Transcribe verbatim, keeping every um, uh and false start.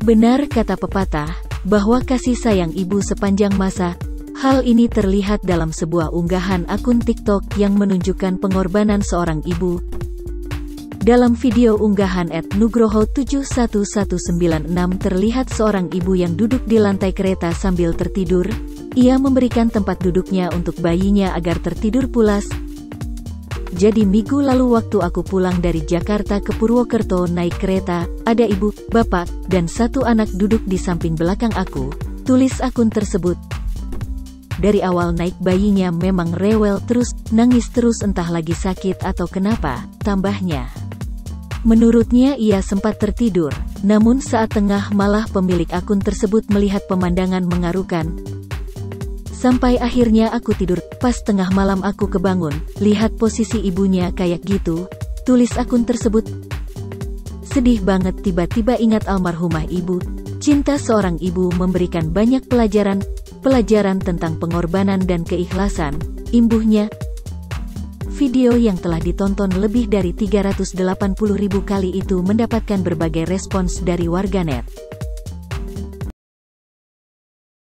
Benar kata pepatah, bahwa kasih sayang ibu sepanjang masa. Hal ini terlihat dalam sebuah unggahan akun TikTok yang menunjukkan pengorbanan seorang ibu. Dalam video unggahan et nugroho tujuh satu satu sembilan enam terlihat seorang ibu yang duduk di lantai kereta sambil tertidur. Ia memberikan tempat duduknya untuk bayinya agar tertidur pulas. Jadi minggu lalu waktu aku pulang dari Jakarta ke Purwokerto naik kereta, ada ibu, bapak, dan satu anak duduk di samping belakang aku, tulis akun tersebut. Dari awal naik bayinya memang rewel terus, nangis terus entah lagi sakit atau kenapa, tambahnya. Menurutnya ia sempat tertidur, namun saat tengah malah pemilik akun tersebut melihat pemandangan mengarukan. Sampai akhirnya aku tidur, pas tengah malam aku kebangun, lihat posisi ibunya kayak gitu, tulis akun tersebut. Sedih banget tiba-tiba ingat almarhumah ibu. Cinta seorang ibu memberikan banyak pelajaran, pelajaran tentang pengorbanan dan keikhlasan, imbuhnya. Video yang telah ditonton lebih dari tiga ratus delapan puluh ribu kali itu mendapatkan berbagai respons dari warganet.